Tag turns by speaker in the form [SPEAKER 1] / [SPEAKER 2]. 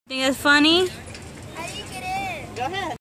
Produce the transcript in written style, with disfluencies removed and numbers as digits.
[SPEAKER 1] Think it's funny?
[SPEAKER 2] How do you get in? Go ahead.